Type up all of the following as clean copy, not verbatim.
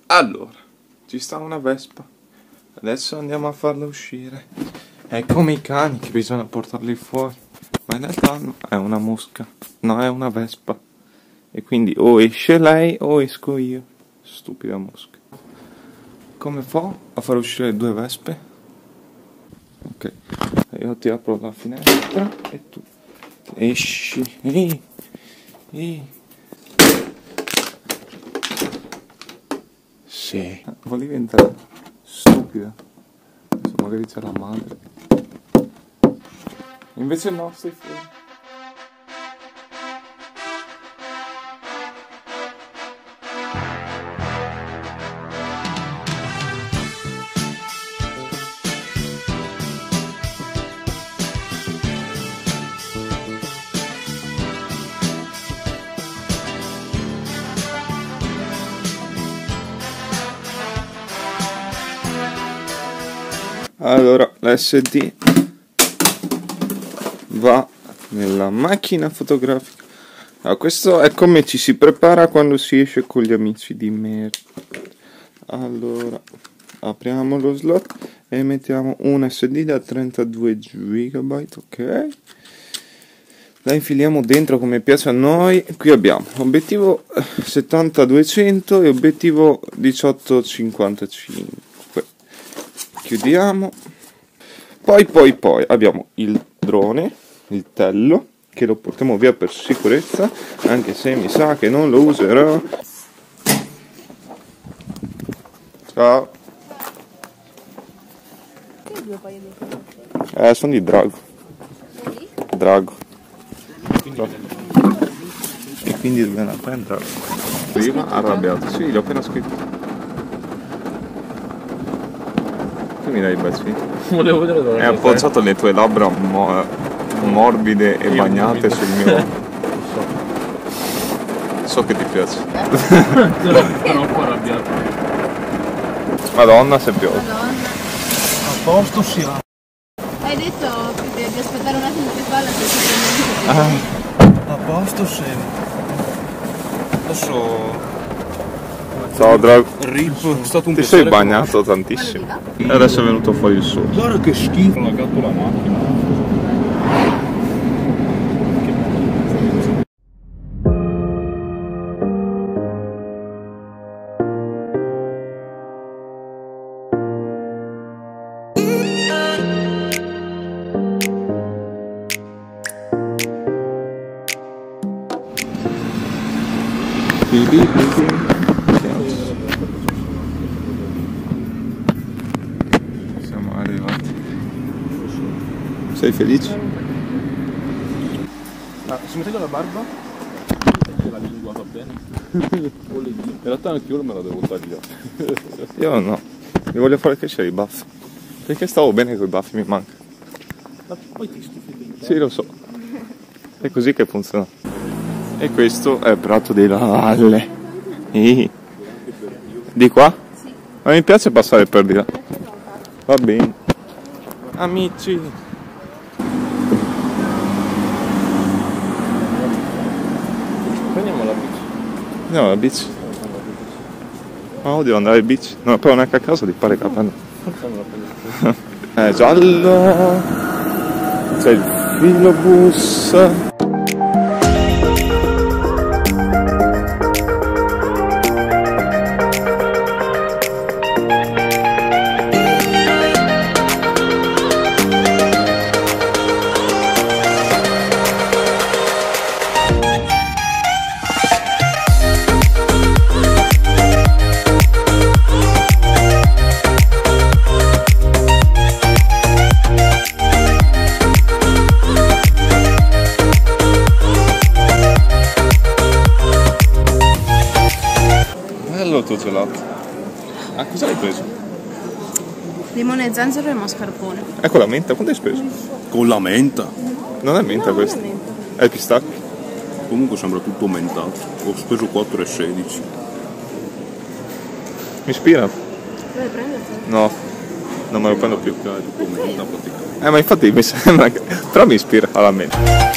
Allora, ci sta una vespa. Adesso andiamo a farla uscire. È come i cani che bisogna portarli fuori. Ma in realtà è una mosca. No, è una vespa. E quindi o esce lei o esco io. Stupida mosca. Come fa a far uscire due vespe? Ok, io ti apro la finestra e tu esci. Sì. Volevi entrare? Stupida. Adesso magari c'è la madre. Invece no, stai fuori. Allora, l'SD va nella macchina fotografica. Allora, questo è come ci si prepara quando si esce con gli amici di merda. Allora, apriamo lo slot e mettiamo un SD da 32 GB, ok? La infiliamo dentro come piace a noi. Qui abbiamo obiettivo 70-200 e obiettivo 18-55. Chiudiamo. Poi abbiamo il drone, il tello, che lo portiamo via per sicurezza, anche se mi sa che non lo userò. Ciao. Che due paio di Sono di Drago. Drago. E quindi dobbiamo prendere. Prima arrabbiato. Sì, l'ho appena scritto. Mi dai i baci? Volevo vedere dove è appoggiato le tue labbra morbide e bagnate sul mio. So che ti piace. Sono un po' arrabbiato. Madonna, se piove. A posto si va. Hai detto di aspettare un attimo che palla per A posto siamo. Adesso. Ciao Drago. Rip, è stato un Ti sei bagnato tantissimo. E adesso è venuto fuori il sole. Guarda che schifo. Ho lagato la macchina. Siamo arrivati. Sei felice? Si mette la barba? La lingua va bene? In realtà anche io me la devo tagliare. Io no. Mi voglio fare crescere i baffi. Perché stavo bene con i baffi, mi manca. Ma poi ti stufi bene. Sì, lo so. È così che funziona. E questo è Prato della Valle. Di qua? Sì. Ma mi piace passare per di là. Va bene. Amici. Prendiamo la bici. Andiamo alla beach. Oh, devo andare al beach. Non però neanche a casa di fare capello. È giallo. C'è il filobus. Bello il tuo gelato. Ah, cosa hai preso? limone, zenzero e mascarpone. Ecco la menta, quanto hai speso? Con la menta. Non è menta questo. È il pistacchio. Comunque sembra tutto mentato. Ho speso 4,16. Mi ispira? Vuoi prenderti? No, non me lo prendo più. È tutto menta praticamente. Ma infatti mi sembra che... però mi ispira alla menta.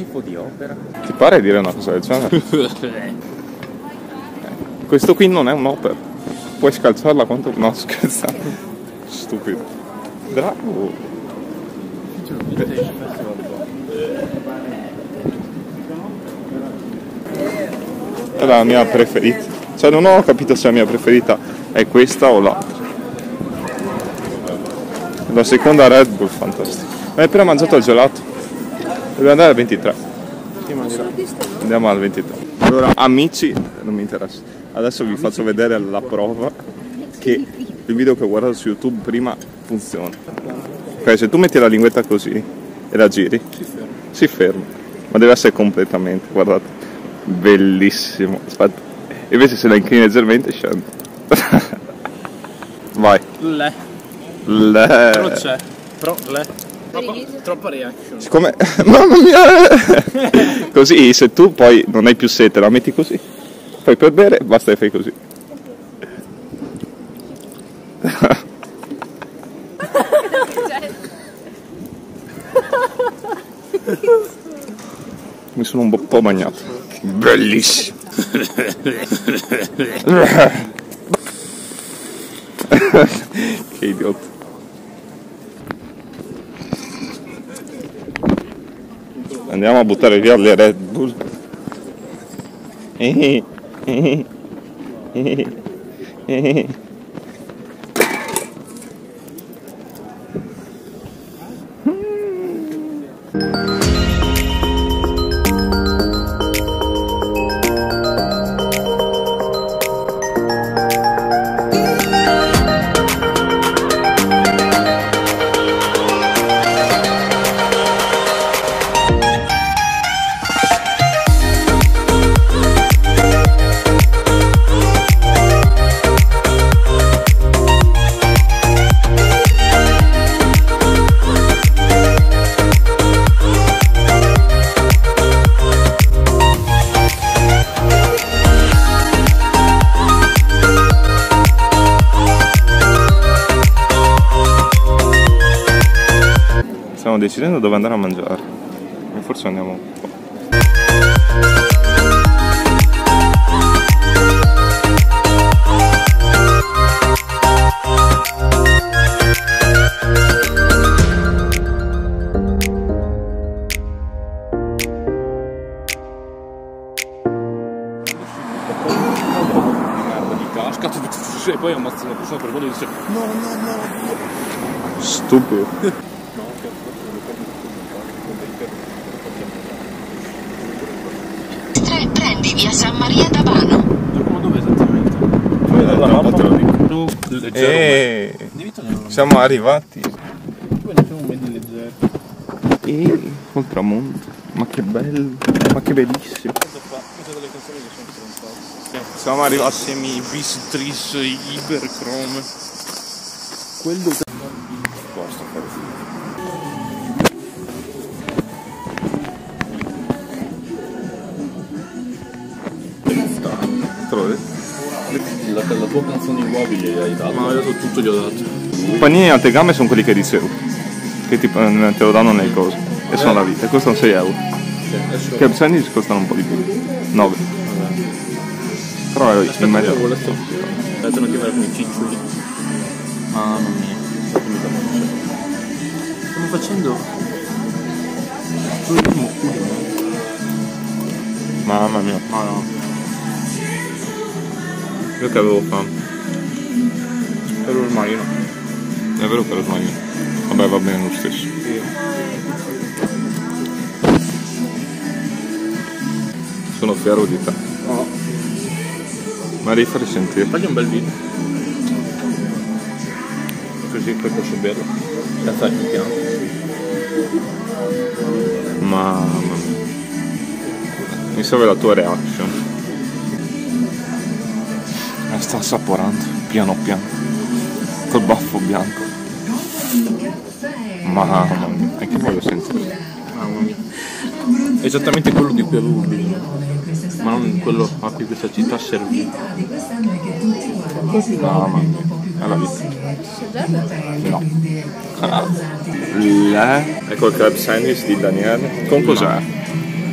schifo di opera. Ti pare dire una cosa del genere? Questo qui non è un'opera. Puoi scalzarla quanto... No, scherza. Stupido. Bravo. È la mia preferita. Cioè non ho capito se la mia preferita è questa o l'altra. La seconda Red Bull, fantastica. Ma hai appena mangiato il gelato. Dobbiamo andare al 23. Andiamo al 23. Allora, amici, non mi interessa. Adesso vi faccio vedere la prova che il video che ho guardato su YouTube prima funziona. Ok, se tu metti la linguetta così e la giri, si ferma. Ma deve essere completamente, guardate. Bellissimo. Aspetta. Invece se la inclini leggermente scende. Vai. Però c'è. Però troppa reaction. Siccome... Mamma mia! Così se tu poi non hai più sete, la metti così. Poi per bere basta che fai così. Mi sono un po' bagnato. Bellissimo. Che idiota. Andiamo a buttare via le Red Bull. Stiamo decidendo dove andare a mangiare. Forse andiamo qua. E poi ammazza una persona per quello e dice no. Stupido. Prendi via San Maria d'Abano. Ma dove esattamente? Siamo arrivati. Poi ne siamo medi leggeri. E col tramonto. Ma che bello. Ma che bellissimo. Queste delle canzoni che sono stronzate. Siamo arrivati semi bistris iberchrome. Quello che posto fare. La tua canzone in Wabi gli hai dato? Ma io tutto gli ho dato. I panini a tegame sono quelli che dicevo. Che te lo danno nelle cose. E sono la vita. E costano 6 euro. Che a sandwich costano un po' di più. 9. Però è in meglio. Pensano che con i ciccioli. Mamma mia. Stiamo facendo turismo studio. Mamma mia. Ma no. Io che avevo fame. Per un marino. È vero che ero sbagliato. Vabbè, va bene lo stesso. Sì. Sono fiero di te. No. Ma devi fare sentire. Fagli un bel video. Così poi posso berlo. Senza il piano. Mamma mia. Mi serve la tua reaction. La sta assaporando, piano piano. Col baffo bianco. Mamma mia, e che voglio sentire? Mamma mia. Esattamente quello di cui avevo bisogno. Ma non quello a cui questa città servì. Mamma mia, è la vita. No. Ecco il club sandwich di Daniele. Con cos'è?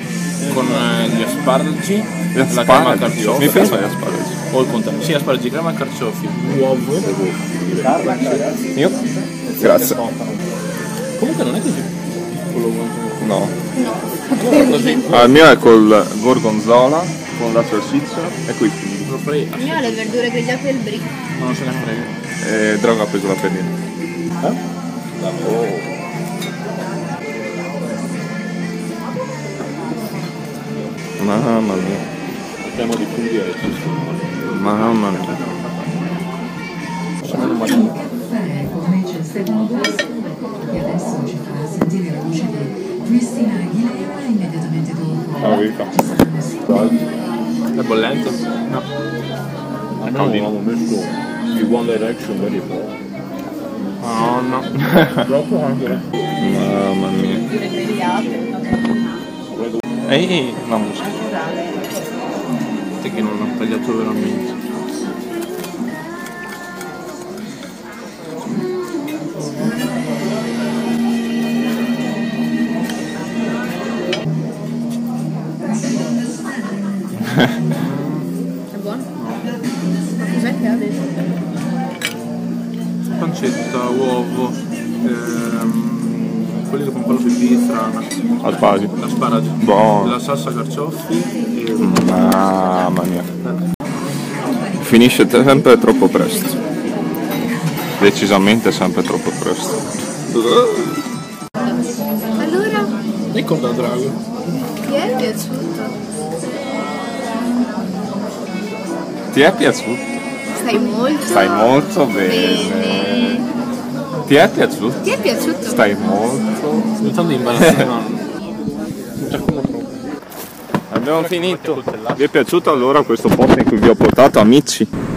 con gli asparagi, la crema Asparagi? carciofi. Mi piace gli asparagi. O il contrario. Sì, asparagi, crema carciofi, uovo. Io? Grazie. Comunque non è così. No. Così. Il mio è col gorgonzola, con la salsiccia e qui Lo farei. Il mio ha le verdure grigliate del brick. Ma non se ne frega. e Drago ha preso la pedina. Mamma mia. Abbiamo di pugliere. Mamma mia. Caffè come c'è Stefano Dossi, che adesso ci farà sentire la voce di Cristina Aguilera immediatamente dopo. Ci saranno È bollente? No. Avevamo messo di One Direction veri e propri. No, no. Troppo anche. Mamma mia. Verdure grigliate. Ehi, la musica. Te che non l'ho tagliato veramente. È buono? Ma cos'è che ha dentro? Pancetta, uovo, quelli che fanno quello pipì strana, Asparagi. l'asparagi, Buono. la salsa carciofi e Mamma mia. Finisce sempre troppo presto. Decisamente sempre troppo presto. Allora, ricorda Drago. ti è piaciuto? Ti è piaciuto? Stai molto bene. Ti è piaciuto? Ti è piaciuto? Stai molto. Sto imbarazzato. Abbiamo finito. Vi è piaciuto allora questo posto in cui vi ho portato, amici?